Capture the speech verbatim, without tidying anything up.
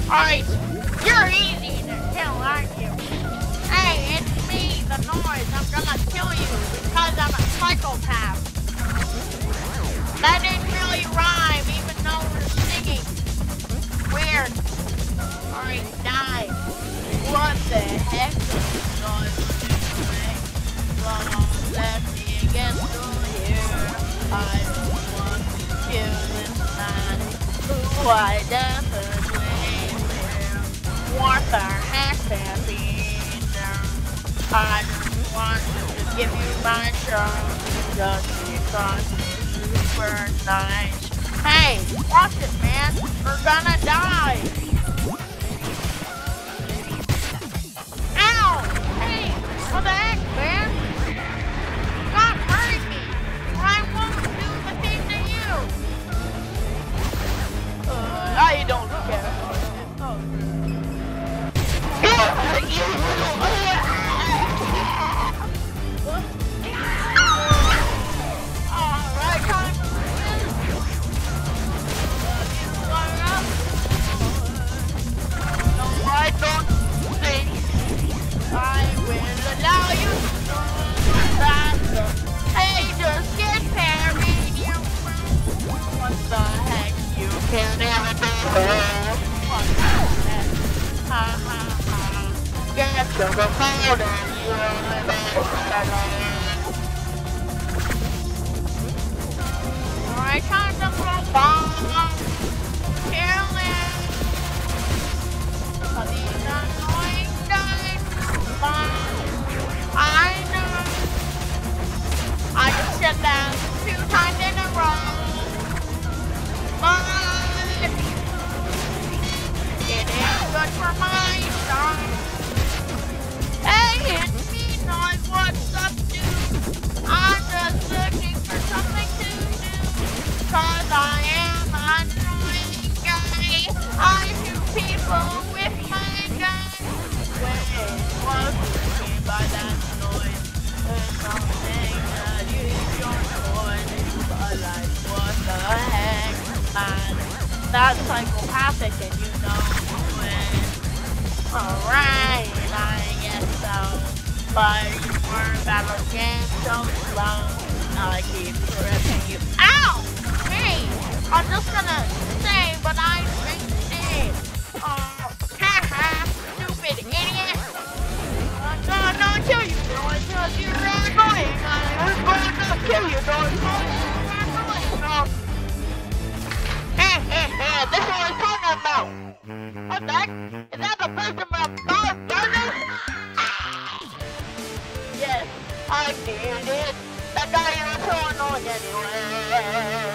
Alright, you're easy to kill, aren't you? Hey, it's me, the noise. I'm gonna kill you because I'm a psychopath. That didn't really rhyme, even though we're singing. Weird. Alright, die. What the heck? Let me get through here. I don't want to kill this man who I definitely will. What the heck, Peter? I just want to give you my shot just because you're super nice. Hey, watch it, man. We're gonna die. Ow! Hey, what the heck, man? Stop hurting me, or I won't do the thing to you. Uh, I don't care. Oh. Alright, time to win. No, I don't think I will allow you to go faster. Hey, just get married, you. What the heck? You can't even do it. What the heck? Ha ha ha. Get to the phone and you alright, time to throw bombs. Kill him. Are these annoying guys? I know. I just said that two times in a row. But it is good for my son. Hey, it's me, Noise. What's up, dude? I'm just looking for something to do. Cause I am an annoying guy. I shoot people with my gun. Wait, what do you mean by that noise? There's something that is your noise. But like, what the heck, man? That's psychopathic and you know it. Alright, I guess so. But you weren't battle game so slow. I keep tripping you. Ow! Hey! I'm just gonna say, but I think it. Oh, haha, stupid idiot! I'm gonna not kill you, Noise, because you're annoying. I'm gonna not kill you, Noise, because you're annoying. Hey, hey, hey, this is what I'm talking about. What the heck? Is that the person from Darth Vader? Yes, I did it. That guy is so annoying anyway.